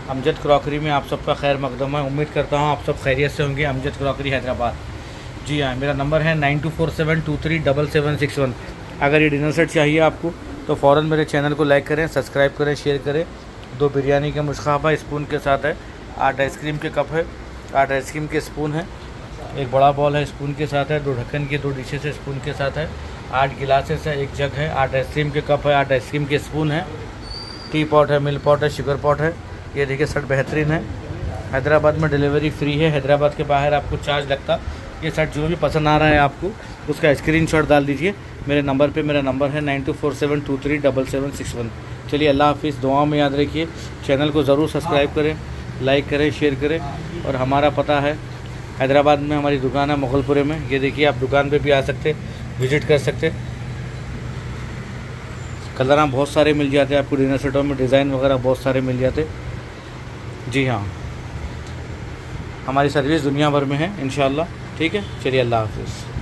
Amjad crockery में आप सबका खैर मकदम है। उम्मीद करता हूँ आप सब खैरियत से होंगे। अमजद क्रॉकरी हैदराबाद। जी हाँ, मेरा नंबर है 9247237761। अगर ये डिनर सेट चाहिए आपको तो फ़ौरन मेरे चैनल को लाइक करें, सब्सक्राइब करें, शेयर करें। 2 बिरयानी के मुश्काबा स्पून के साथ है, 8 आइसक्रीम के कप है, 8 आइसक्रीम के स्पून है, एक बड़ा बॉल है स्पून के साथ है, 2 ढक्कन की 2 डिशेस है स्पून के साथ है, 8 गिलासेस है, 1 जग है, 8 आइसक्रीम के कप है, 8 आइसक्रीम के स्पून है, टी पॉट है, मिल्क पॉट है, शुगर पॉट है। ये देखिए सेट बेहतरीन है। हैदराबाद में डिलीवरी फ्री है। हैदराबाद के बाहर आपको चार्ज लगता। ये सेट जो भी पसंद आ रहा है आपको उसका स्क्रीनशॉट डाल दीजिए मेरे नंबर पे। मेरा नंबर है 9247237761। चलिए अल्लाह हाफिज़। दुआ में याद रखिए। चैनल को ज़रूर सब्सक्राइब करें, लाइक करें, शेयर करें। और हमारा पता है हैदराबाद में हमारी दुकान है मुगलपुरे में। ये देखिए आप दुकान पे भी आ सकते, विज़िट कर सकते। कलर बहुत सारे मिल जाते हैं आपको डिनर सेटों में, डिज़ाइन वगैरह बहुत सारे मिल जाते। जी हाँ, हमारी सर्विस दुनिया भर में है इंशाल्लाह। ठीक है, चलिए अल्लाह हाफिज़।